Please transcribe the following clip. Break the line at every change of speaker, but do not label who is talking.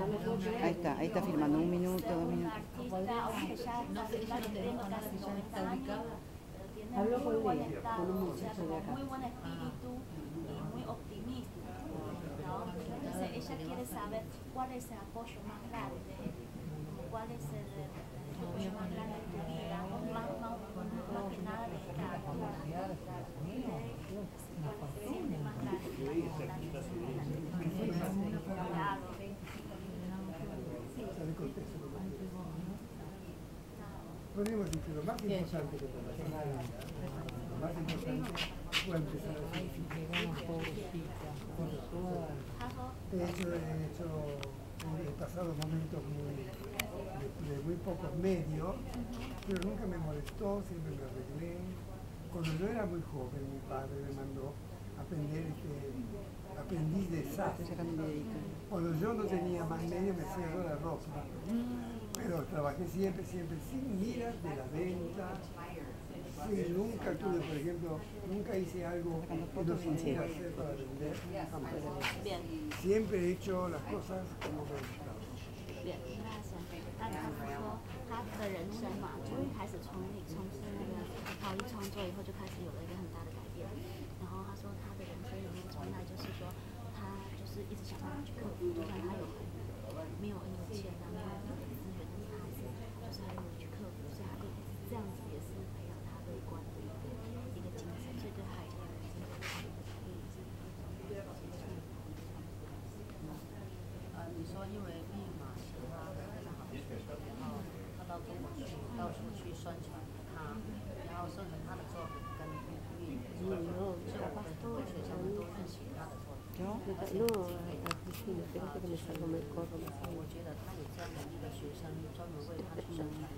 Ahí está filmando 1 minuto, 2 minutos.
No sé, ella no te dijo nada si ya está ubicada.
Habló con ella, con un muchacho de acá.
Muy buen espíritu y muy optimista, ¿no? Entonces ella quiere saber cuál es el apoyo más grande, cuál es el apoyo más grande en tu vida, más que nada de esta altura. Siente más grande. Claro.
Podríamos decir que lo más importante que para lo más importante fue empezar a hacer. He pasado momentos de muy pocos medios, pero nunca me molestó, siempre me arreglé. Cuando yo era muy joven, mi padre me mandó a aprender aprendiz de sastre. Cuando yo no tenía más medios me cerró la ropa. Pero trabajé siempre sin miras de la venta. Sí, nunca tuve, por ejemplo, nunca hice algo que no quisiera hacer para vender. Jamás. Siempre he hecho las cosas como me gustaban.
那他是说他的人生嘛，就一开始从事那个陶艺创作以后，就开始有了一个很大的改变。然后他说他的人生里面从来就是说，他就是一直想办法去克服，就算他没有很有钱啊，没有很多的资源，但是他还是就是很努力去克服，所以他就这样子也是培养他乐观的一个精神，所以对他来讲也是很好的鼓励。
你说因为密码是他非常好的学生，然后他到中国去，到处去宣传他，然后宣传他的作品跟密码，所以我们很多学生都认识他的作品。
No, espérate que me salgo, me corro.
我觉得他有这样的一个学生专门为他去宣传。